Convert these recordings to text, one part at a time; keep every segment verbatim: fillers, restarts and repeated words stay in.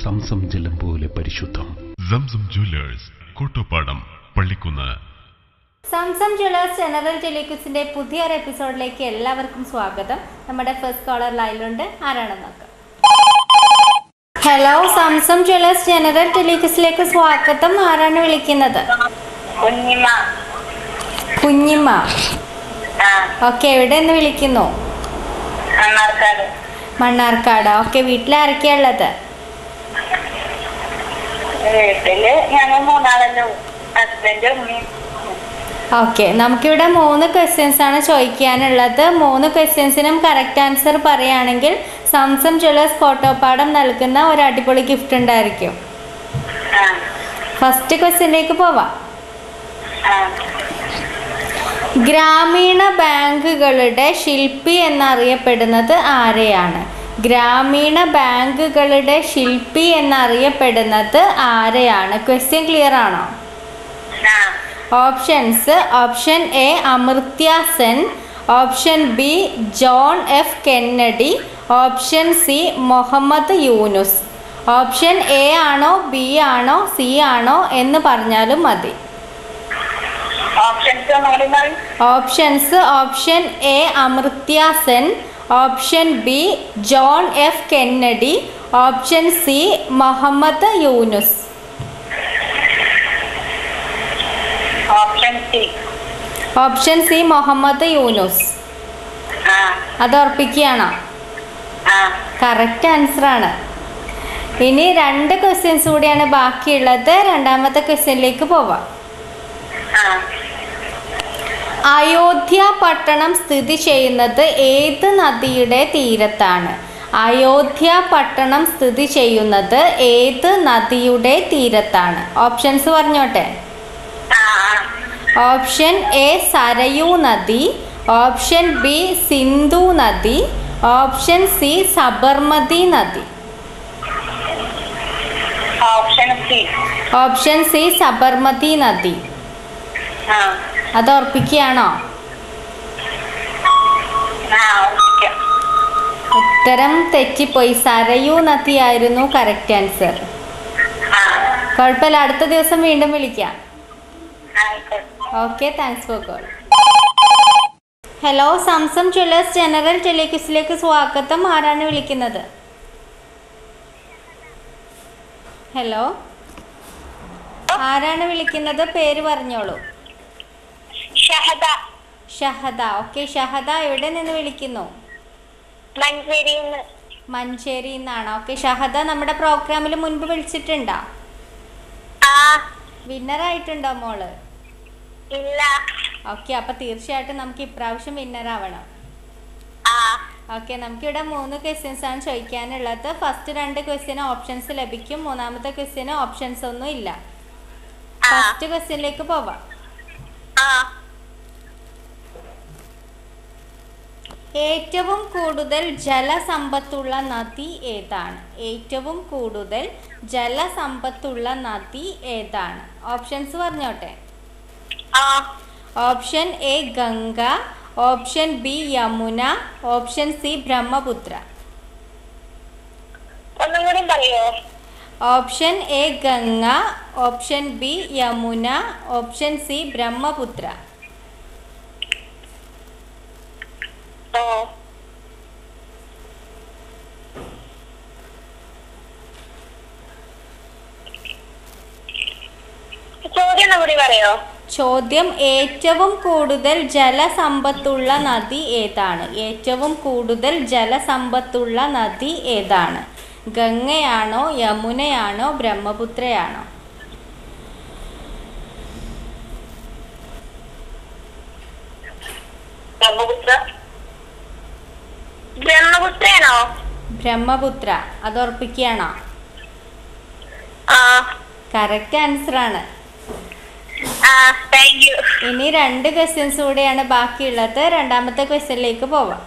Zamzam ജലം പോലെ പരിശുദ്ധം. Zamzam jewellers, Kottopadam, Pallikkunnu. Zamzam jewellers general ടെലിക്വിസിന്റെ പുതിയൊരു എപ്പിസോഡിലേക്ക് എല്ലാവർക്കും സ്വാഗതം. നമ്മുടെ ഫസ്റ്റ് കോളർ ലൈനിലുണ്ട്. ആരാണെന്ന് നോക്കാം. ഹലോ, സംസം ജ്വല്ലേഴ്സ് ജനറൽ ടെലിക്വിസിലേക്ക് സ്വാഗതം. ആരാണ് വിളിക്കുന്നത്? കുഞ്ഞിമ്മ. കുഞ്ഞിമ്മ. ഓക്കെ, എവിടെ നിന്ന് വിളിക്കുന്നു? മണ്ണാർക്കാട്. മണ്ണാർക്കാട്. ഓക്കെ, വീട്ടിലാരൊക്കെയാ ഉള്ളത്? വീട്ടില് ഞങ്ങൾ മൂന്നാളല്ലോ, ഹസ്ബൻഡും ഉമ്മയും. ഓക്കെ, നമുക്കിവിടെ മൂന്ന് ക്വസ്റ്റ്യൻസ് ആണ് ചോദിക്കാനുള്ളത്. മൂന്ന് ക്വസ്റ്റ്യൻസിനും കറക്റ്റ് ആൻസർ പറയുകയാണെങ്കിൽ സംസം ജ്വല്ലേഴ്സ് കോട്ടോപ്പാടം നൽകുന്ന ഒരു അടിപൊളി ഗിഫ്റ്റ് ഉണ്ടായിരിക്കും. ഫസ്റ്റ് ക്വസ്റ്റ്യനിലേക്ക് പോവാം. ഗ്രാമീണ ബാങ്കുകളുടെ ശില്പി എന്നറിയപ്പെടുന്നത് ആരെയാണ്? ഗ്രാമീണ ബാങ്കുകളുടെ ശില്പി എന്നറിയപ്പെടുന്നത് ആരെയാണ്? ക്വസ്റ്റ്യൻ ക്ലിയർ ആണോ? Options: option A Amartya Sen, option B John F Kennedy, option C Muhammad Yunus. Option A ആണോ ബി ആണോ സി ആണോ എന്ന് പറഞ്ഞാലും മതി. Options: option A Amartya Sen, option B John F Kennedy, option C Muhammad Yunus. Option C Muhammad Yunus. അത് ഉറപ്പിക്കുകയാണോ? കറക്റ്റ് ആൻസർ ആണ്. ഇനി രണ്ട് ക്വസ്റ്റ്യൻസ് കൂടിയാണ് ബാക്കിയുള്ളത്. രണ്ടാമത്തെ ക്വസ്റ്റ്യനിലേക്ക് പോവാം. അയോധ്യ പട്ടണം സ്ഥിതി ചെയ്യുന്നത് ഏത് നദിയുടെ തീരത്താണ്? അയോധ്യ പട്ടണം സ്ഥിതി ചെയ്യുന്നത് ഏത് നദിയുടെ തീരത്താണ്? ഓപ്ഷൻസ് പറഞ്ഞോട്ടെ. ഓപ്ഷൻ എ സരയൂ നദി, ഓപ്ഷൻ ബി സിന്ധു നദി, ഓപ്ഷൻ സി സബർമതി നദി. ഓപ്ഷൻ സി സബർമതി നദി. അത് ഉറപ്പിക്കുകയാണോ? ഉത്തരം തെറ്റിപ്പോയി. സരയൂ നദി ആയിരുന്നു കറക്റ്റ് ആൻസർ. കുഴപ്പമില്ല, അടുത്ത ദിവസം വീണ്ടും വിളിക്കാം. Okay, thanks for call. Hello, Zamzam jewellers general ടെലിക്വിസിലേക്ക് സ്വാഗതം. ആരാണ് വിളിക്കുന്നത്? ഹലോ, ആരാണ് വിളിക്കുന്നത്? പേര് പറഞ്ഞോളൂ. ഷഹദ. ഷഹദ. ഓക്കെ, ഷഹദ എവിടെ നിന്ന് വിളിക്കുന്നു? മഞ്ചേരിയിൽ. മഞ്ചേരിയിൽ നിന്നാണ്. ഓക്കെ, ഷഹദ നമ്മുടെ പ്രോഗ്രാമിൽ മുൻപ് വിളിച്ചിട്ടുണ്ടോ? വിന്നർ ആയിട്ടുണ്ടോ മോള്? ഇല്ല. ഓക്കെ, അപ്പൊ തീർച്ചയായിട്ടും നമുക്ക് ഇപ്രാവശ്യം വിന്നർ ആവണം. ഓക്കെ, നമുക്കിവിടെ മൂന്ന് ക്വസ്റ്റ്യൻസ് ആണ് ചോദിക്കാനുള്ളത്. ഫസ്റ്റ് രണ്ട് ക്വസ്റ്റ്യന് ഓപ്ഷൻസ് ലഭിക്കും. മൂന്നാമത്തെ ക്വസ്റ്റ്യന് ഓപ്ഷൻസ് ഒന്നും ഇല്ല. ഫസ്റ്റ് ക്വസ്റ്റ്യനിലേക്ക് പോവാം. ഏറ്റവും കൂടുതൽ ജലസമ്പത്തുള്ള നദി ഏതാണ്? ഏറ്റവും കൂടുതൽ ജലസമ്പത്തുള്ള നദി ഏതാണ്? ഓപ്ഷൻസ് പറഞ്ഞോട്ടെ. Option A Ganga, option B Yamuna, option C Brahmaputra. Option A Ganga, option B Yamuna, option C Brahmaputra. ചോദ്യം: ഏറ്റവും കൂടുതൽ ജലസമ്പത്തുള്ള നദി ഏതാണ്? ഏറ്റവും കൂടുതൽ ജലസമ്പത്തുള്ള നദി ഏതാണ്? ഗംഗയാണോ, യമുനയാണോ, ബ്രഹ്മപുത്രയാണോ? ബ്രഹ്മപുത്രയാണോ? ബ്രഹ്മപുത്ര. അത് ഉറപ്പിക്കുകയാണോ? കറക്റ്റ് ആൻസർ ആണ്. ഇനി രണ്ട് ക്വസ്റ്റ്യൻസ് കൂടെയാണ് ബാക്കിയുള്ളത്. രണ്ടാമത്തെ ക്വസ്റ്റ്യനിലേക്ക് പോവാം.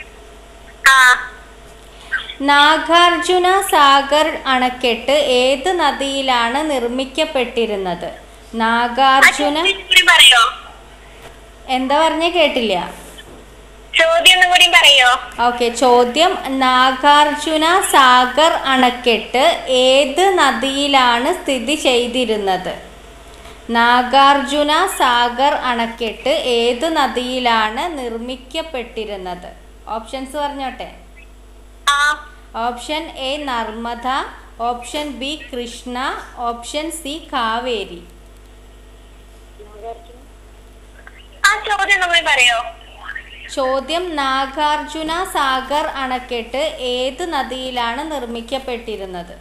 നാഗാർജുന സാഗർ അണക്കെട്ട് ഏത് നദിയിലാണ് നിർമ്മിക്കപ്പെട്ടിരുന്നത്? നാഗാർജുന. എന്താ പറഞ്ഞ കേട്ടില്ല? ചോദ്യം ഒന്നും കൂടി പറയോ? ഓക്കെ, ചോദ്യം നാഗാർജുന സാഗർ അണക്കെട്ട് ഏത് നദിയിലാണ് സ്ഥിതി ചെയ്തിരുന്നത്? നാഗാർജുന സാഗർ അണക്കെട്ട് ഏത് നദിയിലാണ് നിർമ്മിക്കപ്പെട്ടിരുന്നത്? ഓപ്ഷൻസ് പറഞ്ഞോട്ടെ. Option A Narmada, option B Krishna, option C Kaveri. ചോദ്യം നാഗാർജുന സാഗർ അണക്കെട്ട് ഏത് നദിയിലാണ് നിർമ്മിക്കപ്പെട്ടിരുന്നത്?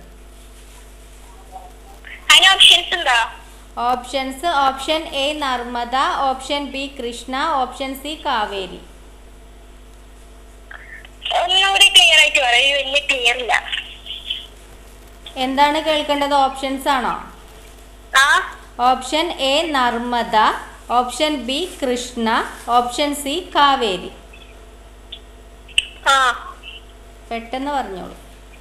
Options option A Narmada, option B Krishna, option C Kaveri. എന്താണ് കേൾക്കേണ്ടത്? ഓപ്ഷൻസ് ആണോ? Option A Narmada, option B Krishna, option C Kaveri. പെട്ടെന്ന് പറഞ്ഞോളൂ.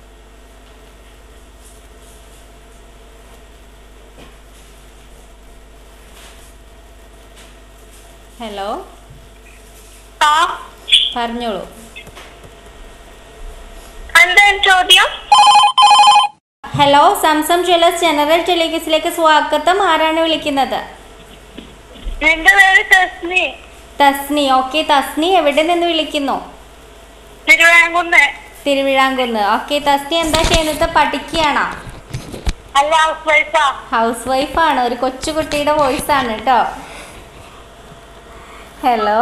ഹലോ, പറഞ്ഞോളൂ. ഹലോ, സംസം ജ്വല്ലേഴ്സ് ജനറൽ ടെലിഗസിലേക്ക് സ്വാഗതം. ആരാണ് വിളിക്കുന്നത്? തസ്നി. ഓക്കെ തസ്നി, എവിടെ നിന്ന് വിളിക്കുന്നു? തിരുവിഴാംകുന്ന്. തിരുവിഴാംകുന്ന്. ഓക്കെ തസ്നി, എന്താ ചെയ്യുന്നത്? പഠിക്കുകയാണോ? ഹൗസ് വൈഫാണ്. ഒരു കൊച്ചുകുട്ടിയുടെ വോയിസ് ആണ് കേട്ടോ. ഹലോ.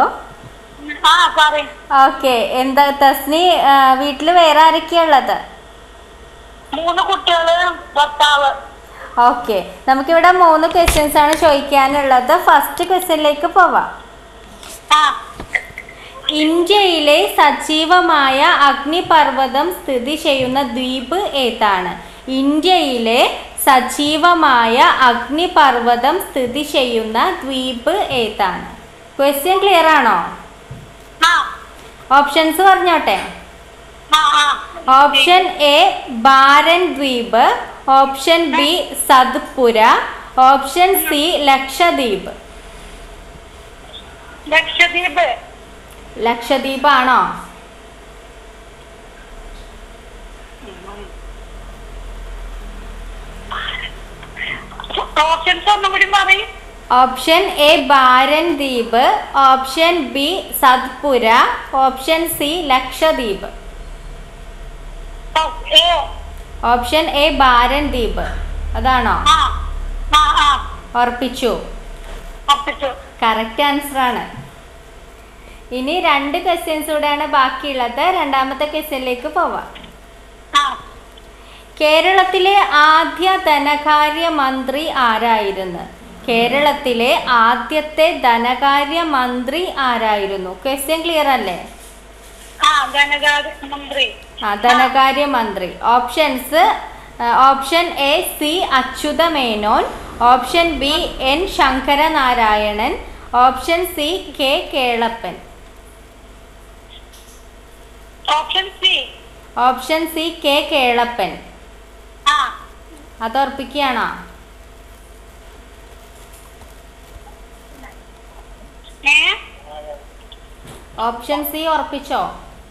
ഓക്കെ, എന്താ തസ്നി, വീട്ടില് വേറെ ആരൊക്കെയാ ഉള്ളത്? മൂന്ന് കുട്ടികള്, ഭർത്താവ്. ഓക്കെ, നമുക്കിവിടെ മൂന്ന് ക്വസ്റ്റ്യൻസ് ആണ് ചോദിക്കാനുള്ളത്. ഫസ്റ്റ് ക്വസ്റ്റ്യനിലേക്ക് പോവാം. ഇന്ത്യയിലെ സജീവമായ അഗ്നിപർവ്വതം സ്ഥിതി ചെയ്യുന്ന ദ്വീപ് ഏതാണ്? ഇന്ത്യയിലെ സജീവമായ അഗ്നിപർവ്വതം സ്ഥിതി ചെയ്യുന്ന ദ്വീപ് ഏതാണ്? ക്വസ്റ്റ്യൻ ക്ലിയർ ആണോ? ഓപ്ഷൻസ് പറഞ്ഞോട്ടെ. ഓപ്ഷൻ എ ബാരൻ ദ്വീപ്, option B Satpura, option C Lakshadweep. Lakshadweep. Lakshadweep ആണോ? ഓപ്ഷൻ എ ബാരൻ ദ്വീപ്, option B Satpura, option C Lakshadweep. Option A Barren ദ്വീപ് അതാണോ? ഉറപ്പിച്ചു? കറക്റ്റ് ആൻസർ ആണ്. ഇനി രണ്ട് ക്വസ്റ്റ്യൻസ് കൂടെയാണ് ബാക്കിയുള്ളത്. രണ്ടാമത്തെ ക്വസ്റ്റ്യനിലേക്ക് പോവാം. കേരളത്തിലെ ആദ്യ ധനകാര്യ മന്ത്രി ആരായിരുന്നു? കേരളത്തിലെ ആദ്യത്തെ ധനകാര്യ മന്ത്രി ആരായിരുന്നു? ക്വസ്റ്റ്യൻ ക്ലിയർ അല്ലേ? ആ, ധനകാര്യ മന്ത്രി. Options option A C Achutha Menon, option B N Sankaranarayanan, option C K Kelappan. Option C K Kelappan. അത് ഉറപ്പിക്കുകയാണോ? ഓപ്ഷൻ സി ഉറപ്പിച്ചോ?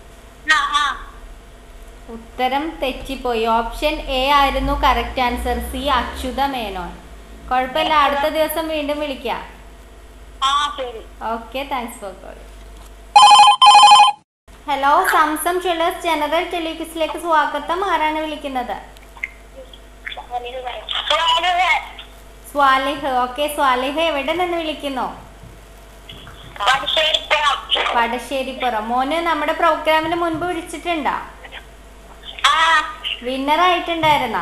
ഉത്തരം തെറ്റിപ്പോയി. ഓപ്ഷൻ എ ആയിരുന്നു correct answer, C Achutha Menon. കുഴപ്പമില്ല, അടുത്ത ദിവസം വീണ്ടും വിളിക്കാം. Okay, thanks for call. Hello, Zamzam jewellers general ടെലിഗസിലേക്ക് സ്വാഗതം. ആരാണ് വിളിക്കുന്നത്? സ്വാലിഹ്. ഓക്കെ സ്വാലിഹ്, എവിടെ നിന്ന് വിളിക്കുന്നു? വടശ്ശേരിപ്പുറം. മോന് നമ്മുടെ പ്രോഗ്രാമിന് മുൻപ് വിളിച്ചിട്ടുണ്ടോ? വിന്നർ ആയിട്ടുണ്ടായിരുന്നോ?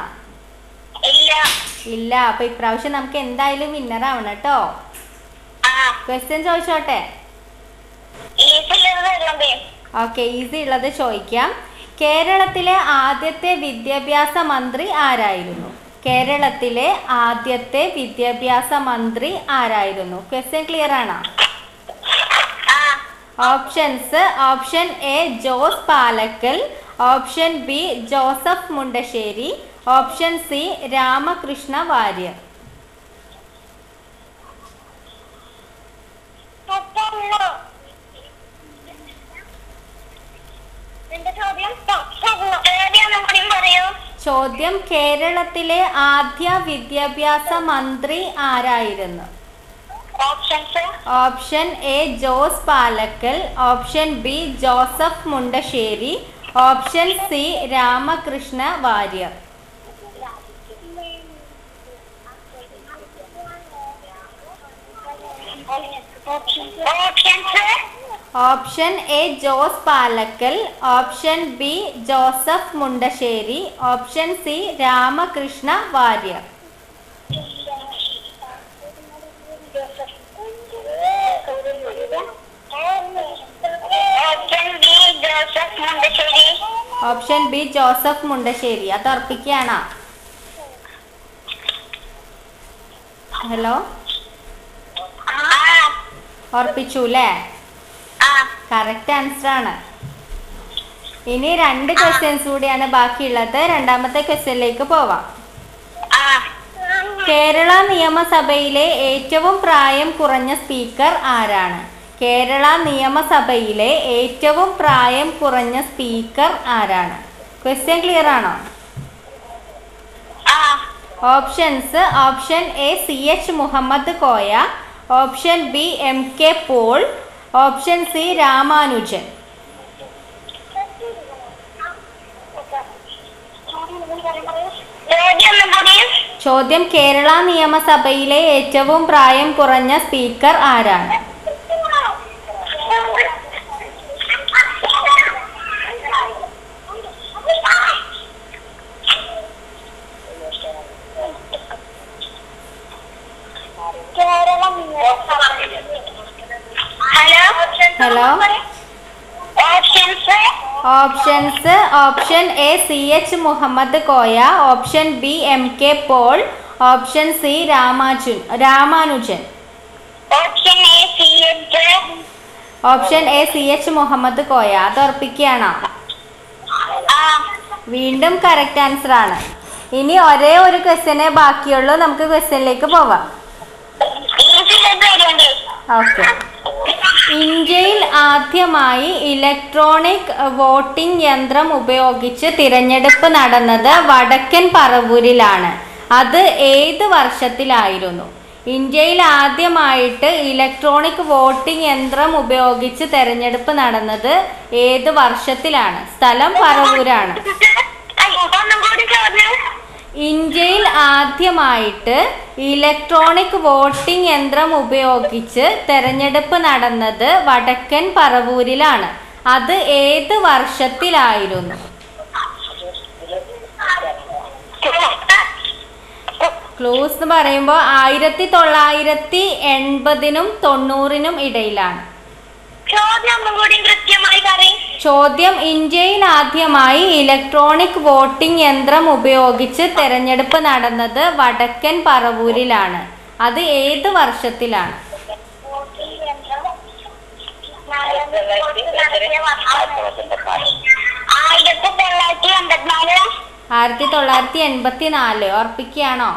ഇല്ല. അപ്പൊ ഇപ്രാവശ്യം നമുക്ക് എന്തായാലും വിന്നർ ആവണം കേട്ടോ. ക്വസ്റ്റ്യൻ ചോദിച്ചോട്ടെ? ഓക്കെ, ഈസി ഉള്ളത് ചോദിക്കാം. കേരളത്തിലെ ആദ്യത്തെ വിദ്യാഭ്യാസ മന്ത്രി ആരായിരുന്നു? കേരളത്തിലെ ആദ്യത്തെ വിദ്യാഭ്യാസ മന്ത്രി ആരായിരുന്നു? ക്വസ്റ്റ്യൻ ക്ലിയർ ആണോ? Options option A Jose Palakkal, option B Joseph Mundassery, option C Ramakrishna Warrier. ചോദ്യം കേരളത്തിലെ ആദ്യ വിദ്യാഭ്യാസ മന്ത്രി ആരായിരുന്നു? Options option A Jose Palakkal, option B Joseph Mundassery, option C Ramakrishna Warrier. Options option A Jose Palakkal, option B Joseph Mundassery, option C Ramakrishna Warrier. Option B Joseph Mundassery. അത് ഉറപ്പിക്കുകയാണോ? ഹലോ, ഉറപ്പിച്ചു അല്ലേ? കറക്റ്റ് ആൻസർ ആണ്. ഇനി രണ്ട് ക്വസ്റ്റ്യൻസ് കൂടിയാണ് ബാക്കിയുള്ളത്. രണ്ടാമത്തെ ക്വസ്റ്റ്യനിലേക്ക് പോവാം. കേരള നിയമസഭയിലെ ഏറ്റവും പ്രായം കുറഞ്ഞ സ്പീക്കർ ആരാണ്? കേരള നിയമസഭയിലെ ഏറ്റവും പ്രായം കുറഞ്ഞ സ്പീക്കർ ആരാണ്? ക്വസ്റ്റ്യൻ ക്ലിയർ ആണോ? Options: option A C H Muhammad Koya, option B M K Paul, option C Ramanujan. ചോദ്യം കേരള നിയമസഭയിലെ ഏറ്റവും പ്രായം കുറഞ്ഞ സ്പീക്കർ ആരാണ്? Hello, options: option A C H Muhammad Koya, option B M K Paul, option C Ramanujan Ramanujan option A C H Muhammad Koya. അത് ഉറപ്പിക്കുകയാണോ? വീണ്ടും കറക്റ്റ് ആൻസർ ആണ്. ഇനി ഒരേ ഒരു ക്വസ്റ്റ്യനെ ബാക്കിയുള്ളൂ. നമുക്ക് ക്വസ്റ്റ്യനിലേക്ക് പോവാം. ഓക്കെ. ഇന്ത്യയിൽ ആദ്യമായി ഇലക്ട്രോണിക് വോട്ടിംഗ് യന്ത്രം ഉപയോഗിച്ച് തിരഞ്ഞെടുപ്പ് നടന്നത് വടക്കൻ പറവൂരിലാണ്. അത് ഏത് വർഷത്തിലായിരുന്നു? ഇന്ത്യയിൽ ആദ്യമായിട്ട് ഇലക്ട്രോണിക് വോട്ടിംഗ് യന്ത്രം ഉപയോഗിച്ച് തെരഞ്ഞെടുപ്പ് നടന്നത് ഏത് വർഷത്തിലാണ്? സ്ഥലം പറവൂരാണ്. ഇന്ത്യയിൽ ആദ്യമായിട്ട് ഇലക്ട്രോണിക് വോട്ടിംഗ് യന്ത്രം ഉപയോഗിച്ച് തെരഞ്ഞെടുപ്പ് നടന്നത് വടക്കൻ പറവൂരിലാണ്. അത് ഏത് വർഷത്തിലായിരുന്നു? ക്ലൂസ് എന്ന് പറയുമ്പോൾ ആയിരത്തി തൊള്ളായിരത്തി എൺപതിനും തൊണ്ണൂറിനും ഇടയിലാണ്. ചോദ്യം ഇന്ത്യയിൽ ആദ്യമായി ഇലക്ട്രോണിക് വോട്ടിംഗ് യന്ത്രം ഉപയോഗിച്ച് തെരഞ്ഞെടുപ്പ് നടന്നത് വടക്കൻ പറവൂരിലാണ്. അത് ഏത് വർഷത്തിലാണ്? ആയിരത്തി തൊള്ളായിരത്തി എൺപത്തി നാല്. ഉറപ്പിക്കുകയാണോ?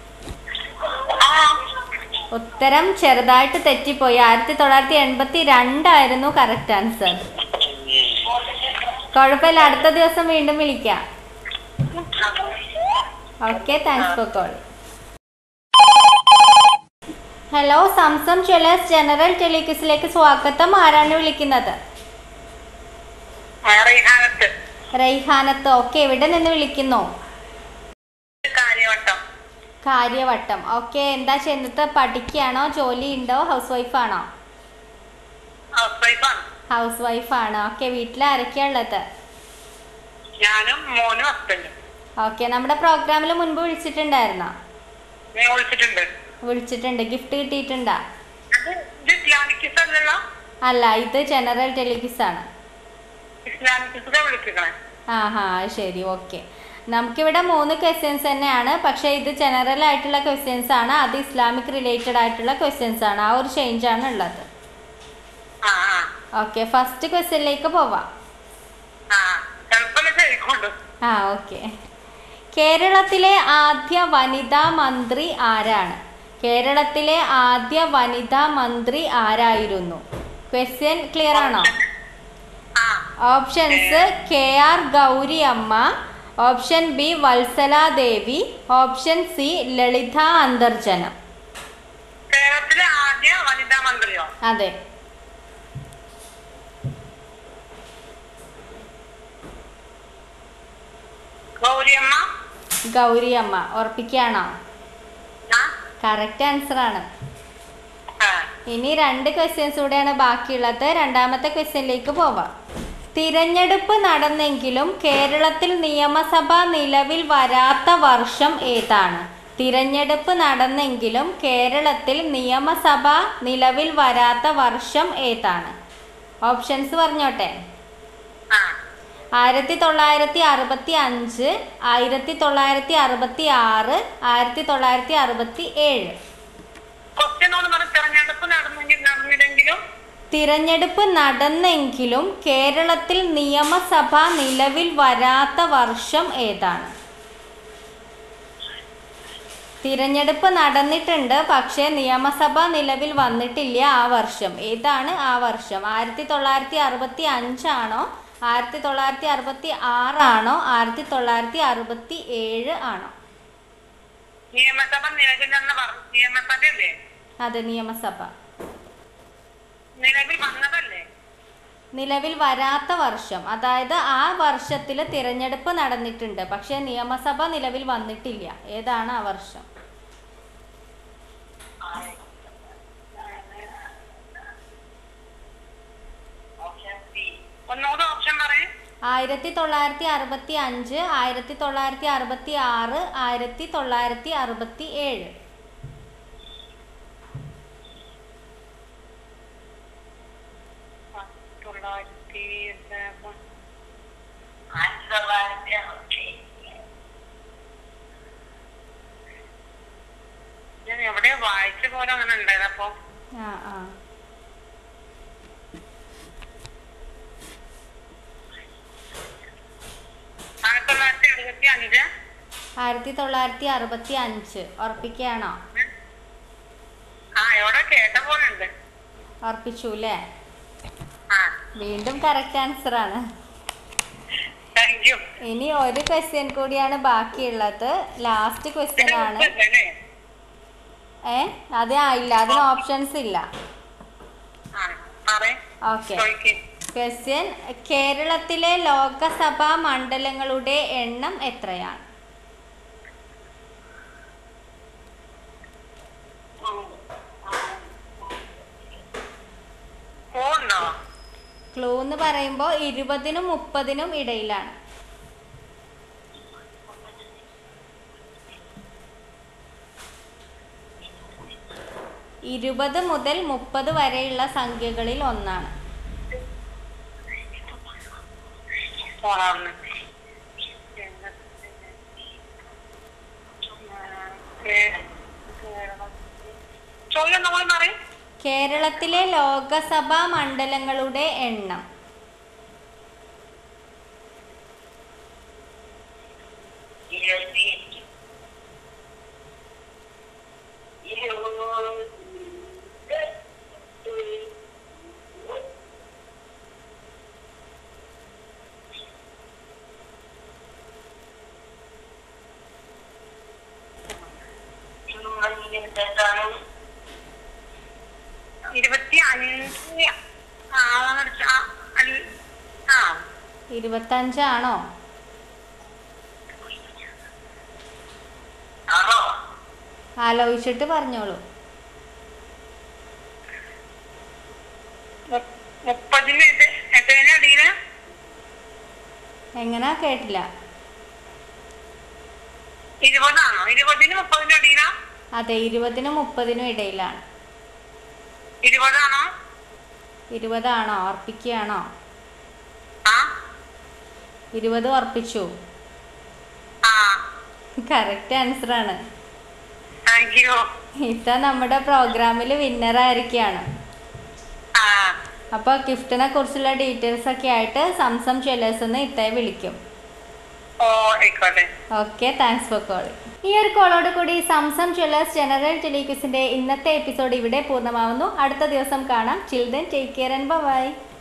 ഉത്തരം ചെറുതായിട്ട് തെറ്റിപ്പോയി. ആയിരത്തി തൊള്ളായിരത്തി എൺപത്തി രണ്ടായിരുന്നു കറക്റ്റ് ആൻസർ. കുഴപ്പമില്ല, അടുത്ത ദിവസം വീണ്ടും വിളിക്കാം. Okay, thanks for call. Hello, Zamzam jewellers general ടെലിക്വിസിലേക്ക് സ്വാഗതം. ആരാണ് വിളിക്കുന്നത്? റൈഹാനത്ത്. ഓക്കെ, എവിടെ നിന്ന് വിളിക്കുന്നു? കാര്യവട്ടം. ഓക്കെ, എന്താ ചെയ്യുന്നത്? പഠിക്കുകയാണോ? ജോലി ഉണ്ടോ? ഹൗസ് വൈഫാണോ? ഹൗസ് വൈഫാണ്. ഓക്കെ, വീട്ടിൽ ആരൊക്കെയാ ഉള്ളത്? ഓക്കെ, നമ്മുടെ പ്രോഗ്രാമിൽ മുൻപ് വിളിച്ചിട്ടുണ്ടായിരുന്നോ? വിളിച്ചിട്ടുണ്ട്. ഗിഫ്റ്റ് കിട്ടിയിട്ടുണ്ടോ? അല്ല, ഇത് ജനറൽ ടെലിക്വിസ് ആണ്. ആ ഹാ, ശരി. ഓക്കെ, നമുക്കിവിടെ മൂന്ന് ക്വസ്റ്റ്യൻസ് തന്നെയാണ്. പക്ഷേ ഇത് ജനറൽ ആയിട്ടുള്ള ക്വസ്റ്റ്യൻസ് ആണ്. അത് ഇസ്ലാമിക് റിലേറ്റഡ് ആയിട്ടുള്ള ക്വസ്റ്റ്യൻസ് ആണ്. ആ ഒരു ചേഞ്ച് ആണ് ഉള്ളത്. ഓക്കെ, ഫസ്റ്റ് ക്വസ്റ്റ്യനിലേക്ക് പോവാം. ആ ഓക്കെ. കേരളത്തിലെ ആദ്യ വനിതാ മന്ത്രി ആരാണ്? കേരളത്തിലെ ആദ്യ വനിതാ മന്ത്രി ആരായിരുന്നു? ക്വസ്റ്റ്യൻ ക്ലിയർ ആണോ? Options: K R Gauri Amma, option B Valsaladevi, option C Lalitha Antharjanam. കേരളത്തിലെ ആദ്യ വനിതാ മന്ത്രിയോ? അതെ. ഗൗരിയമ്മ. ഗൗരിയമ്മ. ഉറപ്പിക്കുകയാണോ? കറക്റ്റ് ആൻസർ ആണ്. ഇനി രണ്ട് ക്വസ്റ്റ്യൻസ് കൂടെയാണ് ബാക്കിയുള്ളത്. രണ്ടാമത്തെ ക്വസ്റ്റ്യനിലേക്ക് പോവാം. തിരഞ്ഞെടുപ്പ് നടന്നെങ്കിലും കേരളത്തിൽ നിയമസഭ നിലവിൽ വരാത്ത വർഷം ഏതാണ്? തിരഞ്ഞെടുപ്പ് നടന്നെങ്കിലും കേരളത്തിൽ നിയമസഭ നിലവിൽ വരാത്ത വർഷം ഏതാണ്? ഓപ്ഷൻസ് പറഞ്ഞോട്ടെ. ആയിരത്തി തൊള്ളായിരത്തി അറുപത്തി അഞ്ച്, ആയിരത്തി തൊള്ളായിരത്തി അറുപത്തി ആറ്, ആയിരത്തി തൊള്ളായിരത്തി അറുപത്തി ഏഴ്. തിരഞ്ഞെടുപ്പ് നടന്നെങ്കിലും കേരളത്തിൽ നിയമസഭ നിലവിൽ വരാത്ത വർഷം ഏതാണ്? തിരഞ്ഞെടുപ്പ് നടന്നിട്ടുണ്ട്, പക്ഷേ നിയമസഭ നിലവിൽ വന്നിട്ടില്ല. ആ വർഷം ഏതാണ്? ആ വർഷം ആയിരത്തി തൊള്ളായിരത്തി അറുപത്തി അഞ്ചാണോ, ആയിരത്തി തൊള്ളായിരത്തി അറുപത്തി ആറാണോ, ആയിരത്തി തൊള്ളായിരത്തി അറുപത്തി ഏഴ് ആണോ? നിയമസഭ നിയമസഭയല്ലേ? അതെ, നിയമസഭ നിലവിൽ വന്നതല്ലേ? നിലവിൽ വരാത്ത വർഷം, അതായത് ആ വർഷത്തിൽ തിരഞ്ഞെടുപ്പ് നടന്നിട്ടുണ്ട്, പക്ഷെ നിയമസഭ നിലവിൽ വന്നിട്ടില്ല. ഏതാണ് ആ വർഷം? ആയിരത്തി തൊള്ളായിരത്തി അറുപത്തി അഞ്ച്, ആയിരത്തി തൊള്ളായിരത്തി അറുപത്തി ആറ്, ആയിരത്തി തൊള്ളായിരത്തി അറുപത്തി ഏഴ്. ഞാൻ എവിടെയോ വായിച്ച പോലെ അങ്ങനെ ഉണ്ടായത്. അപ്പൊ ആ ആ ആയിരത്തി തൊള്ളായിരത്തി അറുപത്തി അഞ്ച്. ഉറപ്പിക്കുകയാണോ? ഉറപ്പിച്ചു അല്ലേ? വീണ്ടും കറക്റ്റ് ആൻസർ ആണ്. ഇനി ഒരു ക്വസ്റ്റ്യൻ കൂടിയാണ് ബാക്കിയുള്ളത്. ലാസ്റ്റ് ക്വസ്റ്റ്യൻ ആണ്. ഏ അതെ, ആയില്ല, അതിന് ഓപ്ഷൻസ് ഇല്ല. ഓക്കെ. ക്വസ്റ്റ്യൻ: കേരളത്തിലെ ലോകസഭാ മണ്ഡലങ്ങളുടെ എണ്ണം എത്രയാണ്? ക്ലൂ എന്ന് പറയുമ്പോൾ ഇരുപതിനും മുപ്പതിനും ഇടയിലാണ്. ഇരുപത് മുതൽ മുപ്പത് വരെയുള്ള സംഖ്യകളിൽ ഒന്നാണ്. കേരളത്തിലെ ലോകസഭാ മണ്ഡലങ്ങളുടെ എണ്ണം. ഇരുപത്തഞ്ചാണോ? ആലോചിച്ചിട്ട് പറഞ്ഞോളൂ. എങ്ങനാ? കേട്ടില്ല. അതെ, ഇരുപതിനും മുപ്പതിനും ഇടയിലാണ്. ഇരുപതാണോ? ഉറപ്പിക്കുകയാണോ? ഇരുപത് ഉറപ്പിച്ചു. കറക്റ്റ് ആൻസർ ആണ്. ഇത്ത നമ്മുടെ പ്രോഗ്രാമിൽ വിന്നർ ആയിരിക്കുകയാണ്. അപ്പോൾ ഗിഫ്റ്റിനെ കുറിച്ചുള്ള ഡീറ്റെയിൽസ് ഒക്കെ ആയിട്ട് സംസം ജ്വല്ലേഴ്സ് എന്ന് ഇത്തയെ വിളിക്കും. Okay, thanks for calling. ഈ ഒരു കോളോട് കൂടി സംസം ജ്വല്ലേഴ്സ് ജനറൽ ടെലിക്വിസിന്റെ ഇന്നത്തെ എപ്പിസോഡ് ഇവിടെ പൂർണ്ണമാവുന്നു. അടുത്ത ദിവസം കാണാം. Chill then take care and by.